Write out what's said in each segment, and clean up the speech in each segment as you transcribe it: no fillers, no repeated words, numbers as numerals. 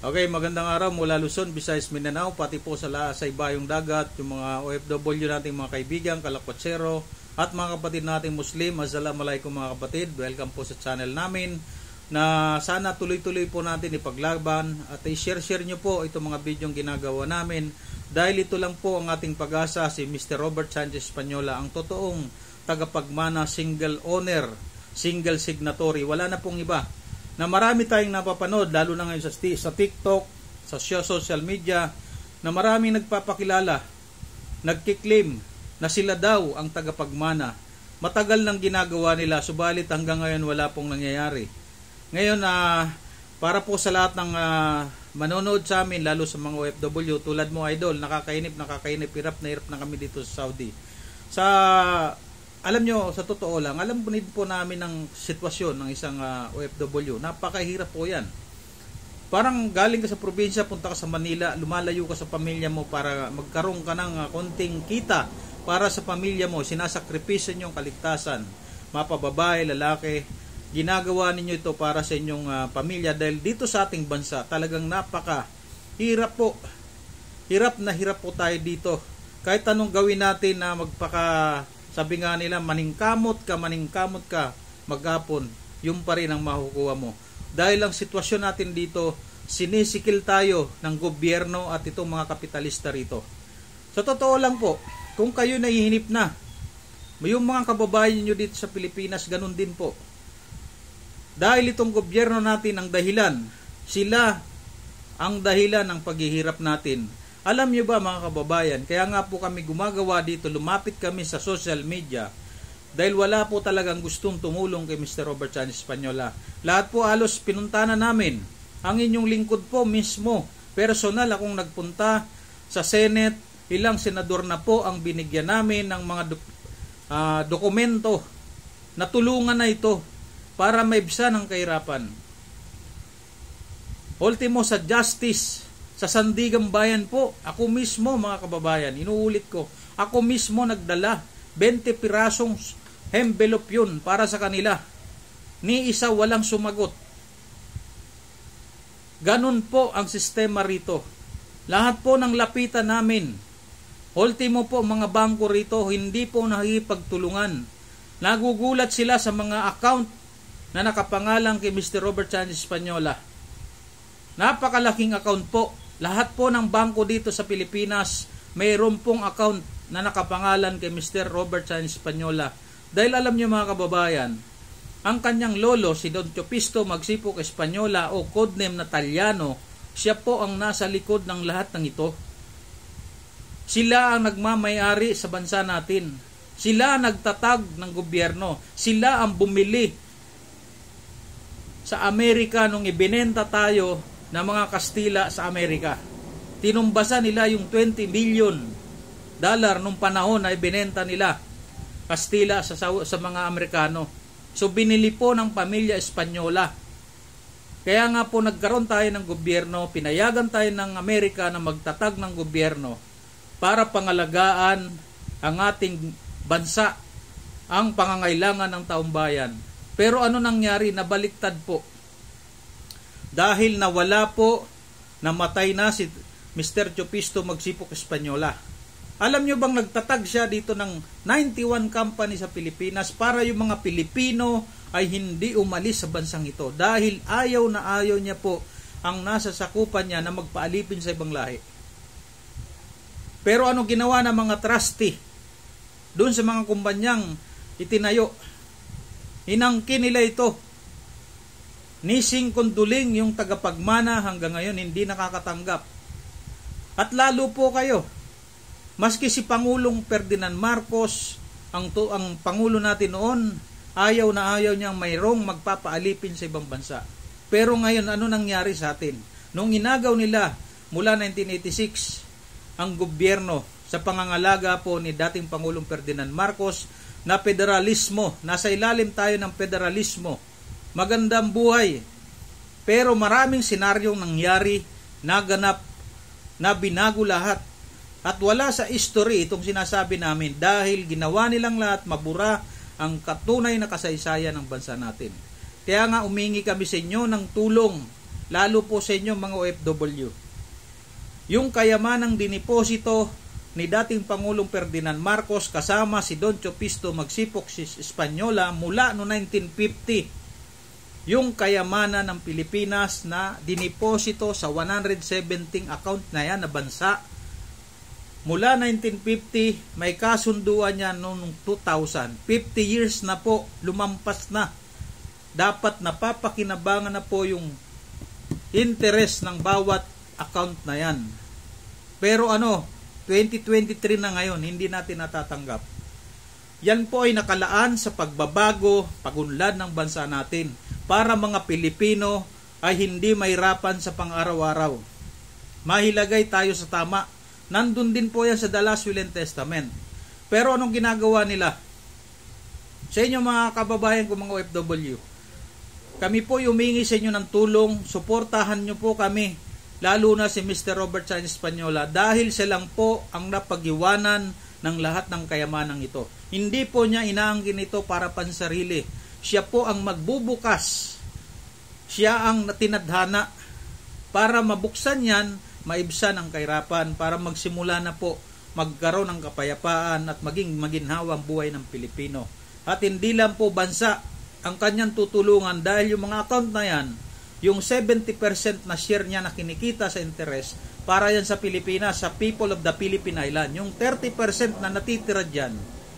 Okay, magandang araw mula Luzon, Visayas, Mindanao, pati po sa ibayong dagat, yung mga OFW nating mga kaibigan, kalakwatsero, at mga kapatid nating Muslim. Assalamualaikum mga kapatid, welcome po sa channel namin na sana tuloy-tuloy po natin ipaglaban at i-share nyo po itong mga bidyong ginagawa namin dahil ito lang po ang ating pag-asa, si Mr. Robert Sanchez Española, ang totoong tagapagmana, single owner, single signatory, wala na pong iba. Na marami tayong napapanood, lalo na ngayon sa TikTok, sa social media, na maraming nagpapakilala, nagkiklaim na sila daw ang tagapagmana. Matagal nang ginagawa nila, subalit hanggang ngayon wala pong nangyayari. Ngayon, para po sa lahat ng manonood sa amin, lalo sa mga OFW, tulad mo idol, nakakainip, hirap na hirap na kami dito sa Saudi. Alam nyo, sa totoo lang, alam po namin ang sitwasyon ng isang OFW. Napakahirap po yan. Parang galing ka sa probinsya, punta ka sa Manila, lumalayo ka sa pamilya mo para magkaroon ka ng konting kita para sa pamilya mo. Sinasakripisyo nyo ang kaligtasan. Mapababae, lalaki, ginagawa ninyo ito para sa inyong pamilya. Dahil dito sa ating bansa, talagang napakahirap po. Hirap na hirap po tayo dito. Kahit anong gawin natin na sabi nga nila, maningkamot ka, maghapon, yung pa rin ang makukuha mo. Dahil ang sitwasyon natin dito, sinisikil tayo ng gobyerno at itong mga kapitalista rito. Sa totoo lang po, kung kayo nahihinip na, yung mga kababayan nyo dito sa Pilipinas, ganun din po. Dahil itong gobyerno natin ang dahilan, sila ang dahilan ng paghihirap natin. Alam niyo ba mga kababayan, kaya nga po kami gumagawa dito, lumapit kami sa social media dahil wala po talagang gustong tumulong kay Mr. Robert Sanchez Española. Lahat po halos pinunta na namin. Ang inyong lingkod po mismo, personal akong nagpunta sa Senate, ilang senador na po ang binigyan namin ng mga dokumento na tulungan na ito para maibsan ang kahirapan. Ultimo sa justice, sa Sandigang Bayan po, ako mismo mga kababayan, inuulit ko, ako mismo nagdala, 20 pirasong envelope yun para sa kanila. Ni isa walang sumagot. Ganun po ang sistema rito. Lahat po ng lapitan namin, ultimo po mga bangko rito, hindi po nakikipagtulungan. Nagugulat sila sa mga account na nakapangalan kay Mr. Robert Sanchez Española. Napakalaking account po. Lahat po ng bangko dito sa Pilipinas, mayroon pong account na nakapangalan kay Mr. Robert Sanchez Española. Dahil alam niyo mga kababayan, ang kanyang lolo, si Don Chopisto Magsipok Española o codename na Talyano, siya po ang nasa likod ng lahat ng ito. Sila ang nagmamayari sa bansa natin. Sila ang nagtatag ng gobyerno. Sila ang bumili sa Amerika nung ibinenta tayo na mga Kastila sa Amerika. Tinumbasan nila yung $20 million nung panahon na ibinenta nila Kastila sa mga Amerikano. So binili po ng pamilya Española. Kaya nga po nagkaroon tayo ng gobyerno, pinayagan tayo ng Amerika na magtatag ng gobyerno para pangalagaan ang ating bansa, ang pangangailangan ng taong bayan. Pero ano nangyari? Nabaliktad po. Dahil nawala po, namatay na si Mr. Chopisto Magsipok Española. Alam nyo bang nagtatag siya dito ng 91 company sa Pilipinas para yung mga Pilipino ay hindi umalis sa bansang ito. Dahil ayaw na ayaw niya po ang nasa sakupan niya na magpaalipin sa ibang lahi. Pero ano ginawa ng mga trustee doon sa mga kumpanyang itinayo? Inangkin nila ito. Nising Conduling, yung tagapagmana, hanggang ngayon hindi nakakatanggap. At lalo po kayo, maski si Pangulong Ferdinand Marcos, ang Pangulo natin noon, ayaw na ayaw niyang mayroong magpapaalipin sa ibang bansa. Pero ngayon, ano nangyari sa atin? Nung inagaw nila mula 1986, ang gobyerno sa pangangalaga po ni dating Pangulong Ferdinand Marcos na federalismo, nasa ilalim tayo ng federalismo, magandang buhay. Pero maraming senaryong nangyari, naganap, na binago lahat. At wala sa history itong sinasabi namin dahil ginawa nilang lahat mabura ang katunay na kasaysayan ng bansa natin. Kaya nga umingi kami sa inyo ng tulong lalo po sa inyo mga OFW. Yung kayamanang diniposito ni dating Pangulong Ferdinand Marcos kasama si Don Chopisto Magsipok Espanyola mula no 1950. Yung kayamanan ng Pilipinas na diniposito sa 117 account na yan na bansa. Mula 1950, may kasunduan yan noong 2000. 50 years na po, lumampas na. Dapat napapakinabangan na po yung interest ng bawat account na yan. Pero 2023 na ngayon, hindi natin natatanggap. Yan po ay nakalaan sa pagbabago, pagunlad ng bansa natin para mga Pilipino ay hindi mahirapan sa pang-araw-araw. Mahilagay tayo sa tama. Nandun din po yan sa The Last Will and Testament. Pero anong ginagawa nila? Sa inyo mga kababayan ko, mga OFW, kami po humingi sa inyo ng tulong, suportahan nyo po kami, lalo na si Mr. Robert Sanchez Espanyola, dahil siya lang po ang napag-iwanan ng lahat ng kayamanang ito. Hindi po niya inaangkin ito para pansarili. Siya po ang magbubukas. Siya ang tinadhana para mabuksan yan, maibsan ang kahirapan, para magsimula na po magkaroon ng kapayapaan at maging maginhawa ang buhay ng Pilipino. At hindi lang po bansa ang kanyang tutulungan, dahil yung mga account na yan, yung 70% na share niya na kinikita sa interest, para yan sa Pilipinas, sa people of the Philippine Island. Yung 30% na natitira dyan,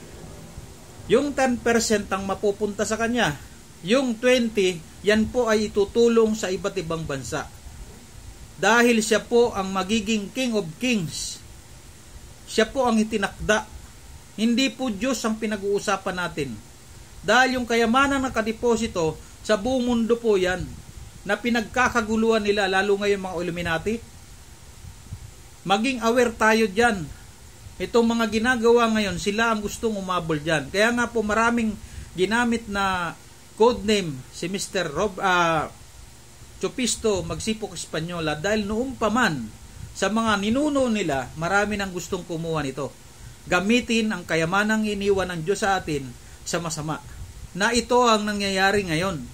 yung 10% ang mapupunta sa kanya. Yung 20%, yan po ay itutulong sa iba't ibang bansa. Dahil siya po ang magiging King of Kings. Siya po ang itinakda. Hindi po Diyos ang pinag-uusapan natin. Dahil yung kayamanan ng kadiposito, sa buong mundo po yan, na pinagkakaguluhan nila, lalo ngayon mga Illuminati. Maging aware tayo dyan. Itong mga ginagawa ngayon, sila ang gustong umabol dyan. Kaya nga po maraming ginamit na codename si Mr. Chopisto Magsipok Espanyola, dahil noong paman sa mga ninuno nila, marami nang gustong kumuha nito. Gamitin ang kayamanang iniwan ng Diyos sa atin sa masama. Na ito ang nangyayari ngayon.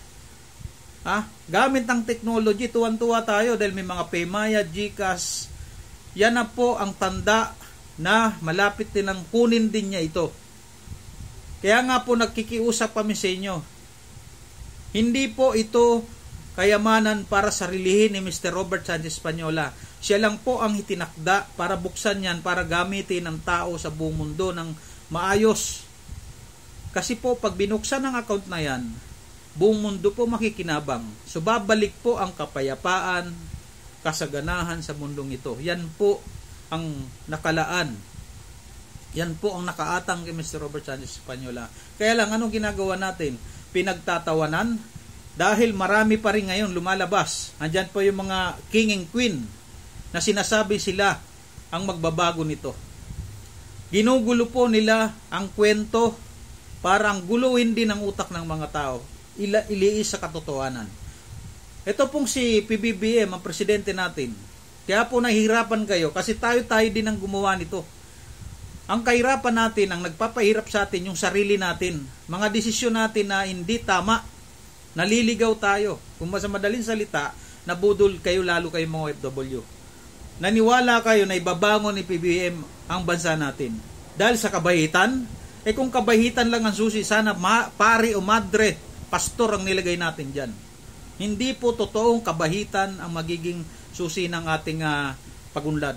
Gamit ang technology, tuwan-tuwa tayo dahil may mga Paymaya, GCash. Yan na po ang tanda na malapit din ang kunin din niya ito. Kaya nga po nagkikiusap kami sa inyo. Hindi po ito kayamanan para sarilihin ni Mr. Robert Sanchez Espanyola. Siya lang po ang itinakda para buksan yan, para gamitin ng tao sa buong mundo ng maayos. Kasi po pag binuksan ng account na yan, buong mundo po makikinabang. So babalik po ang kapayapaan, kasaganahan sa mundong ito. Yan po ang nakalaan. Yan po ang nakaatang kay Mr. Robert Sanchez Espanyola. Kaya lang, anong ginagawa natin? Pinagtatawanan, dahil marami pa rin ngayon lumalabas. Andyan po yung mga king and queen na sinasabi sila ang magbabago nito. Ginugulo po nila ang kwento para ang guluhin din ang utak ng mga tao. Iliis sa katotohanan. Ito pong si PBBM, ang presidente natin. Kaya po nahihirapan kayo kasi tayo din ang gumawa nito. Ang kahirapan natin, ang nagpapahirap sa atin, yung sarili natin. Mga desisyon natin na hindi tama. Naliligaw tayo. Kung sa madaling salita, nabudol kayo, lalo kayo mga OFW. Naniwala kayo na ibabangon ni PBBM ang bansa natin. Dahil sa kabahitan, kung kabahitan lang ang susi, sana pari o madre, pastor ang nilagay natin dyan. Hindi po totoong kabahitan ang magiging susi ng ating pagunlad.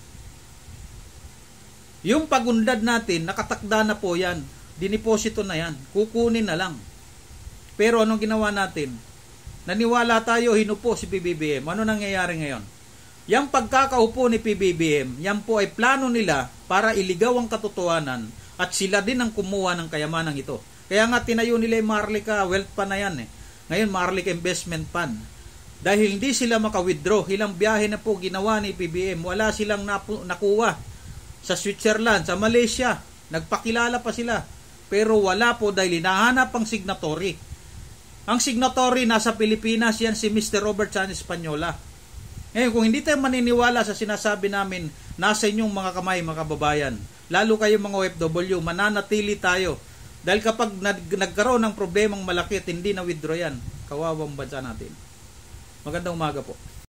Yung pagunlad natin, nakatakda na po yan. Diniposito na yan. Kukunin na lang. Pero anong ginawa natin? Naniwala tayo, hinupo si PBBM. Ano nangyayari ngayon? Yang pagkakaupo ni PBBM, yan po ay plano nila para iligaw ang katotohanan at sila din ang kumuha ng kayamanang ito. Kaya nga tinayo nila yung Maharlika Wealth Fund na yan. Ngayon Maharlika Investment Fund. Dahil hindi sila maka-withdraw, ilang biyahe na po ginawa ni PBBM, wala silang nakuha sa Switzerland, sa Malaysia. Nagpakilala pa sila. Pero wala po dahil hinahanap ang signatory. Ang signatory nasa Pilipinas, yan si Mr. Robert Sanchez Espanyola. Ngayon, kung hindi tayo maniniwala sa sinasabi namin, nasa inyong mga kamay, mga kababayan, lalo kayo mga OFW, mananatili tayo. Dahil kapag nagkaroon ng problemang malaki at hindi na withdraw yan, kawawang bansa natin. Magandang umaga po.